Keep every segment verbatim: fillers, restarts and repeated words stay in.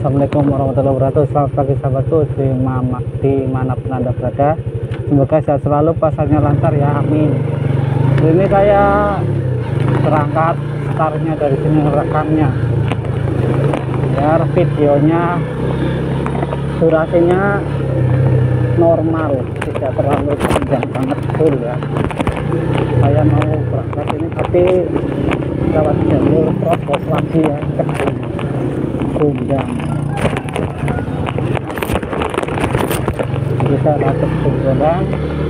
Assalamualaikum warahmatullahi wabarakatuh. Selamat pagi sahabatku di mama di manapun anda berada. Semoga sehat selalu, pasarnya lancar ya, amin. Ini saya berangkat startnya dari sini, rekamnya biar videonya durasinya normal, tidak terlalu panjang banget full ya. Saya mau berangkat ini tapi lewat jalur terobos lagi ya, ke Sumedang. Bisa dapat Sumedang.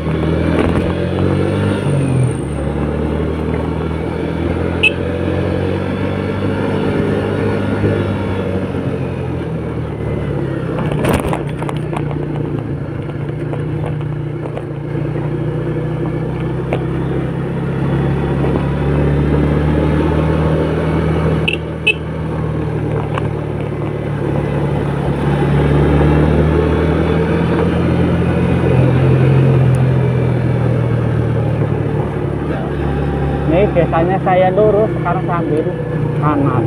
Ini biasanya saya lurus, sekarang sambil kanan.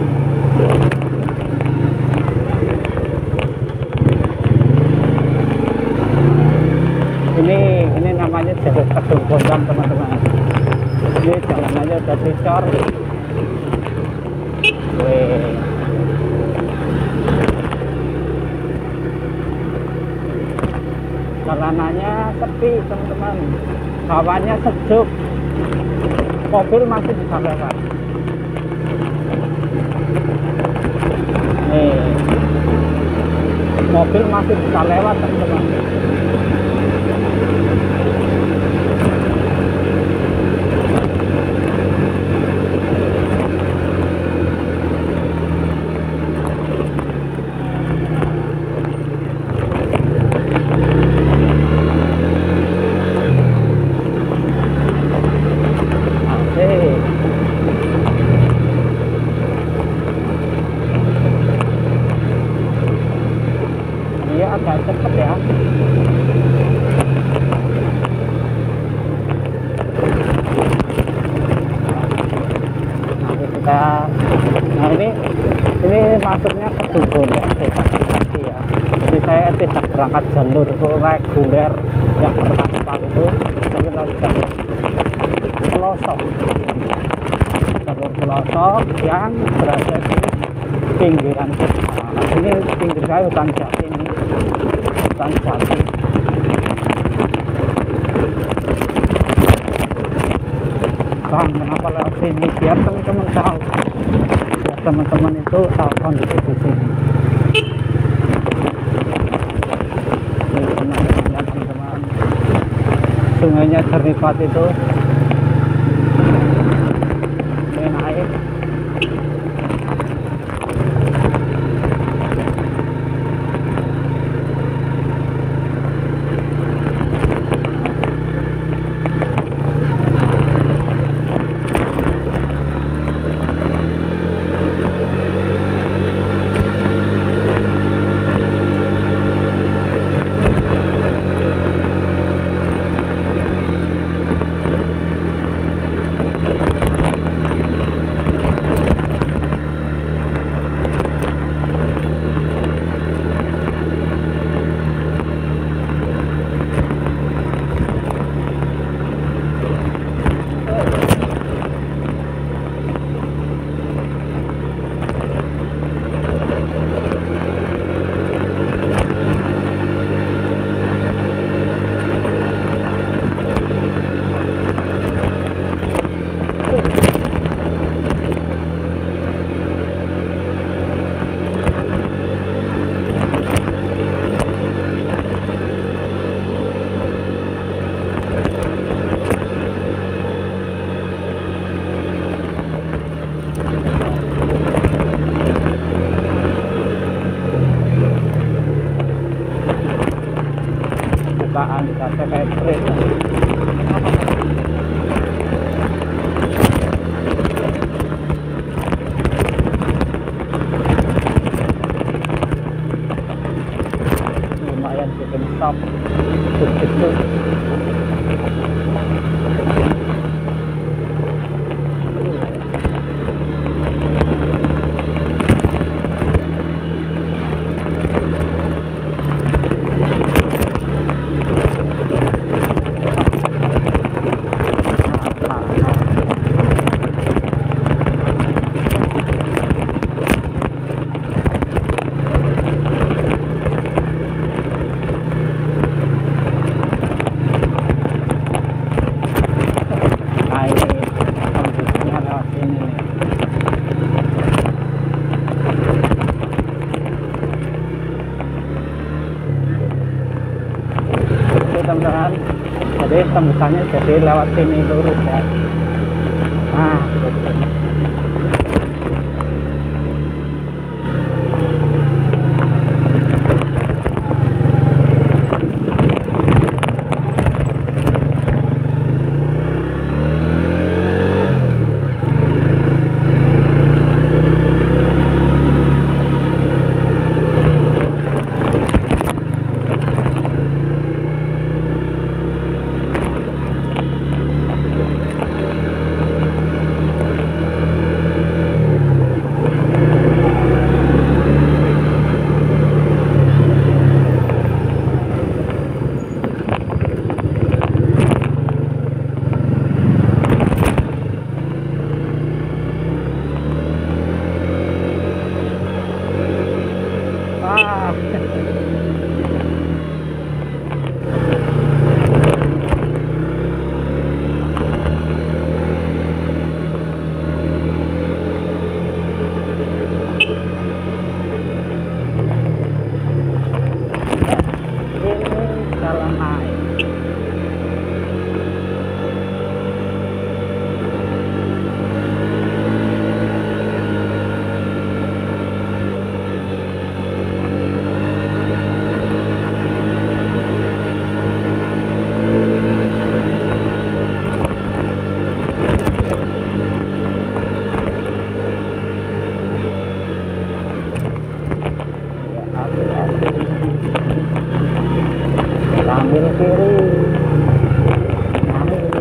Ini ini namanya jalur Kedung Gondang teman-teman. Ini jalanannya udah dicor. Wih. Jalanannya sepi teman-teman. Hawanya sejuk. Mobil masih bisa lewat. Nih, mobil masih bisa lewat teman-teman. Agak cepet ya. Nanti kita, nah ini ini masuknya ke Kedung ya, ya. Jadi saya tidak berangkat jalur reguler yang pertama itu, tapi lagi jalur pelosok, jalur pelosok yang berada di pinggiran. Nah, ini pinggir saya hutan jati ini. Hutan jati. Bang, kenapa lewat sini? Biar teman-teman tahu. Biar teman-teman itu tahu kondisi di sini. Ini teman-teman. Sungainya jernih banget itu. Ini naik. Bukaan dikasih kayak trip. Lumayan bikin stop begitu. tembusannya jadi lewat sini lurus ya. Nah gitu. Ambil kiri. Ambil.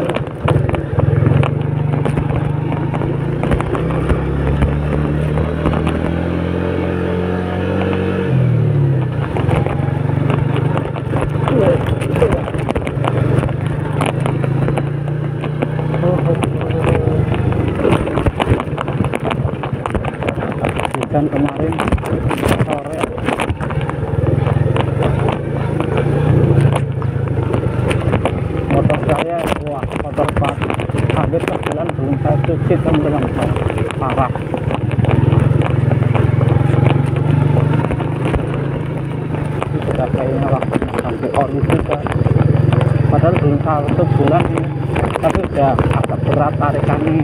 Hujan kemarin sore. Motor saya, wah motor pas hampir sebulan belum saya cuci teman-teman, parah. Ini sudah kayaknya waktunya ganti oli juga, padahal belum satu bulan ini, tapi udah agak berat tarikannya.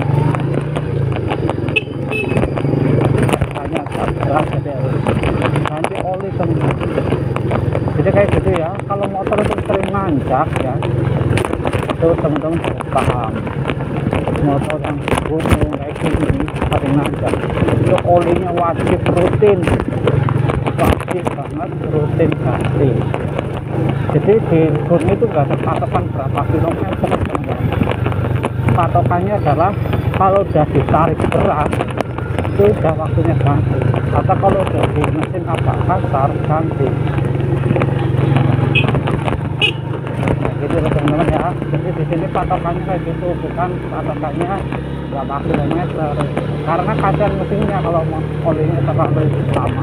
Hanya agak berat jadi harus ganti oli teman-teman. Jadi kayak gitu ya, kalau motor itu sering nanjak ya, itu teman-teman harus paham. Motor yang gunung kayak gini sering nanjak, itu olinya wajib rutin, wajib banget rutin ganti. Jadi di gunung itu nggak ada patokan berapa kilometer teman-teman. Patokannya adalah kalau udah ditarik berat itu udah waktunya ganti, atau kalau udah di mesin apa kasar ganti. Gitu teman-teman ya. Jadi di sini patokannya kayak gitu, bukan patokannya berapa kilometer, karena kasihan mesinnya kalau mau olinya terlalu lama.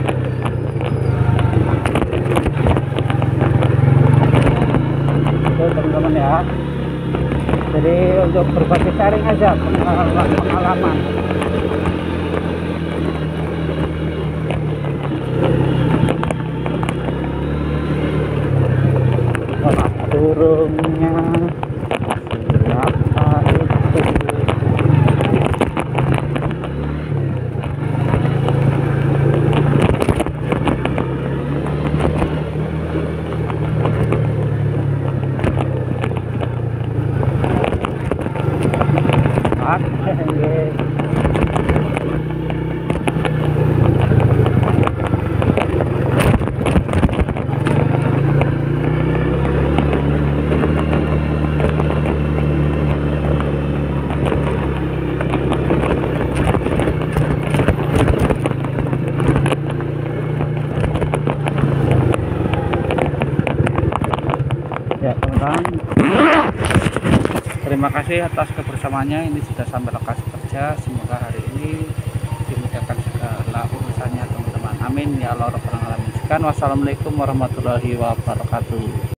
Itu teman-teman ya. Jadi untuk berbagi sharing aja pengalaman. Burungnya siapa itu? Oke. Ya teman-teman, terima kasih atas kebersamaannya. Ini sudah sampai lokasi kerja. Semoga hari ini dimudahkan segala urusannya teman-teman. Amin ya Allah rabbal alamin. Wassalamualaikum warahmatullahi wabarakatuh.